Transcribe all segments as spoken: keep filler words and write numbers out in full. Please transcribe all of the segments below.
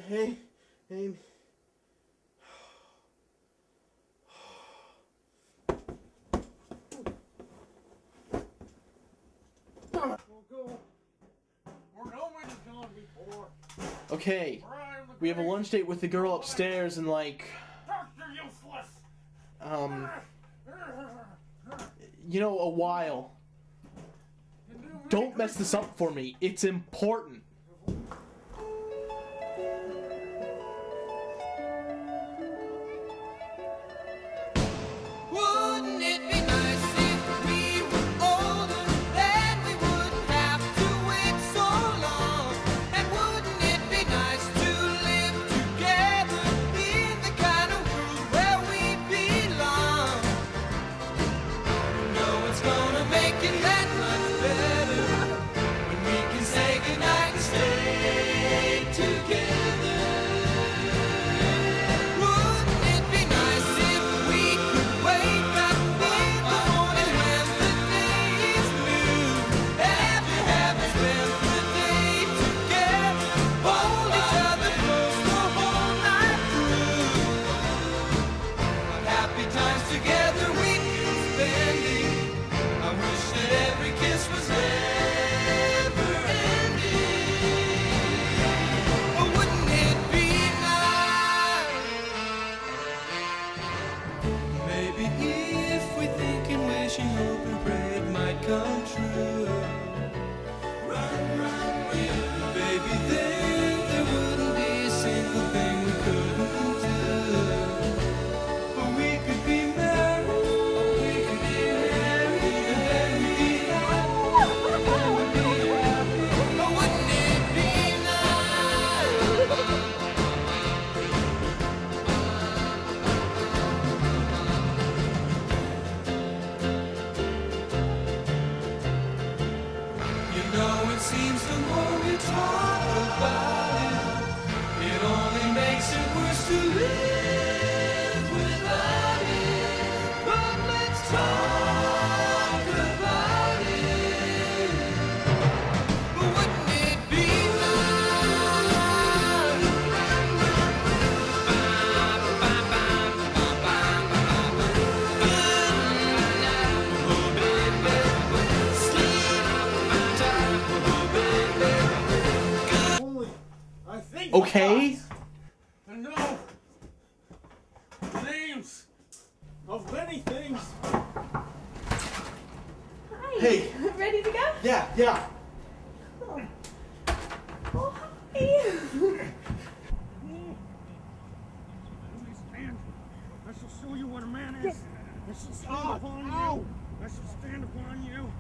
Hey, Amy. Okay, we have a lunch date with the girl upstairs in like, um, you know, a while. Don't mess this up for me. It's important. Wouldn't it be nice if we were older, then we wouldn't have to wait so long? And wouldn't it be nice to live together in the kind of world where we belong? No one's gonna make it that much better when we can say goodnight and stay together. Wouldn't it be nice if we could wake up in the morning when the day is new, after having spent the day together, hold each other close the whole night through? What happy times together we've been spending. I wish that every kiss was never ending. Oh, wouldn't it be nice? Maybe if we think and wish and hope and pray it might come true. Run, run, will. Baby, then there wouldn't be a single thing we couldn't do. But we could be married. We could be married. And then we'd be happy. And then we'd be happy. Oh, wouldn't it be nice? You know, it seems the more we talk about it, it only makes it worse to live without it. But let's talk about it. But wouldn't it be Only, I think. Okay? To know the names of many things. Hi. Hey. Ready to go? Yeah, yeah. Oh, oh hi. I shall show you what a man is. I shall stand upon you. I shall stand upon you.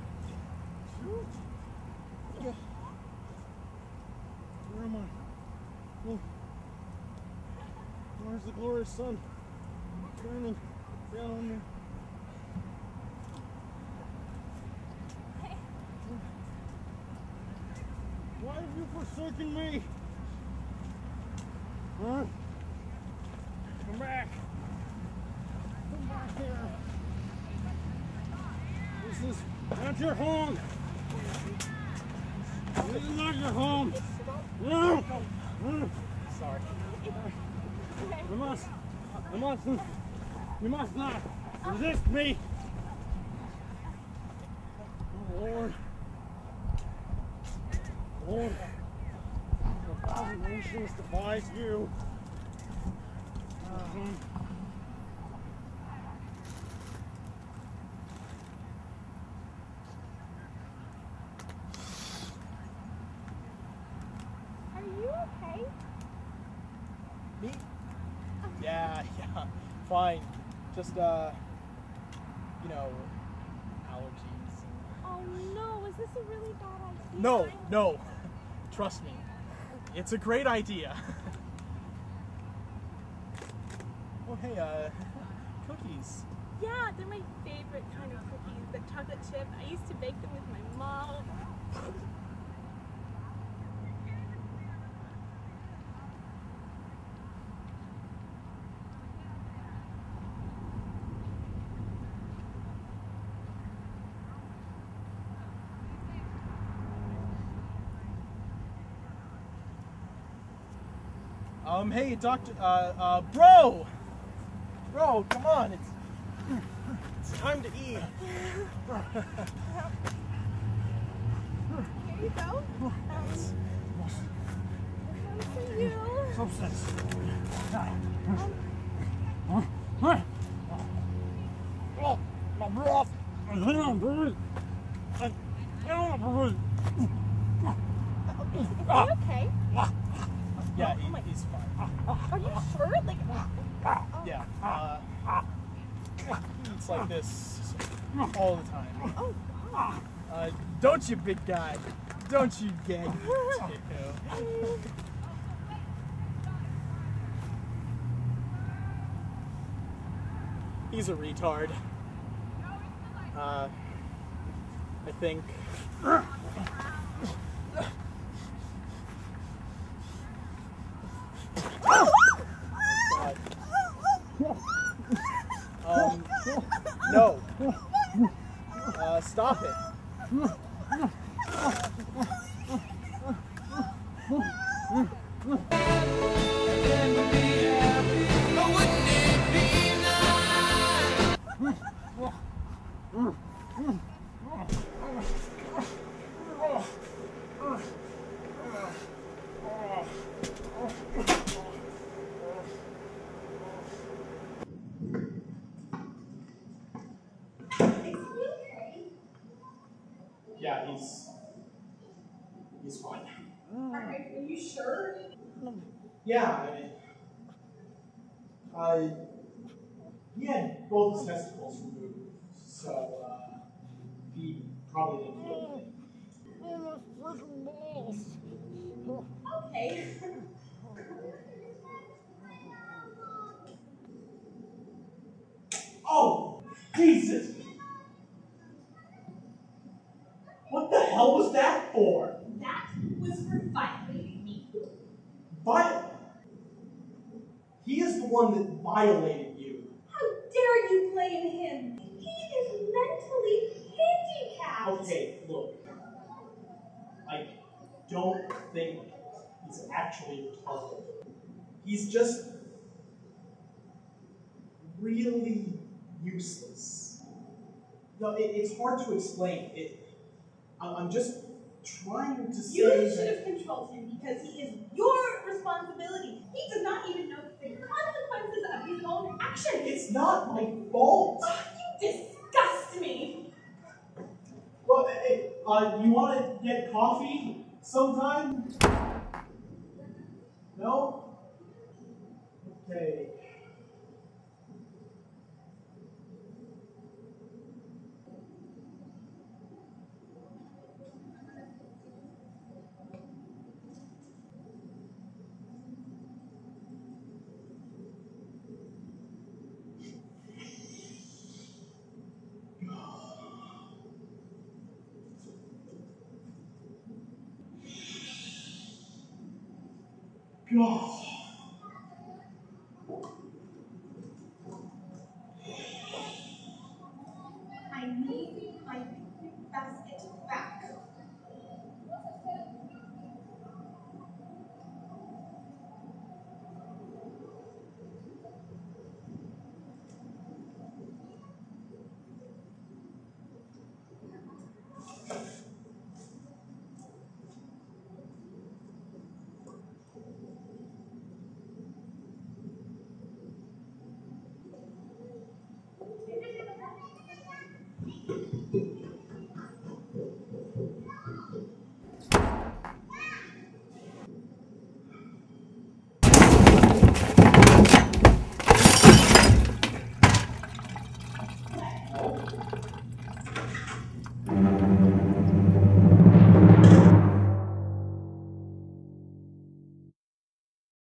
Where am I? Oh. Where's the glorious sun shining down on me? Why have you forsaken me? Huh? Come back. Come back here. This is not your home. This is not your home. No. Sorry. You must. You must. You must not resist me. Oh, Lord. Lord. A thousand nations defies you. Uh-huh. Are you okay? Me? Yeah, yeah. Fine. Just, uh, you know, allergies. Oh no, is this a really bad idea? No, no. Trust me. It's a great idea. Oh, hey, uh, cookies. Yeah, they're my favorite kind of cookies. The chocolate chip. I used to bake them with my mom. Um, hey, doctor, uh, uh, bro! Bro, come on, it's, it's time to eat. Here you go. Um, this one's for you. Substance. Is he okay? Yeah, he, he's fine. Are you sure? Like, Yeah, uh, he eats like this all the time. oh God. Uh, don't you, big guy? Don't you gag me, Tico. He's a retard. Uh, I think. Um, no. Uh, stop it. Yeah, he's he's fine. Are you sure? Yeah, I mean, uh, he had both his testicles removed, so uh, he probably didn't feel anything. Okay. Oh, Jesus! What the hell was that for? That was for violating me. Viol- He is the one that violated you. How dare you blame him? He is mentally handicapped. Okay, look. I don't think he's actually retarded. He's just really useless. No, it, it's hard to explain. It. I- I'm just trying to say You that- should have controlled him because he is your responsibility. He does not even know the consequences of his own actions. It's not my fault. Oh, you disgust me. Well, hey, uh, you want to get coffee sometime? No? Okay. God.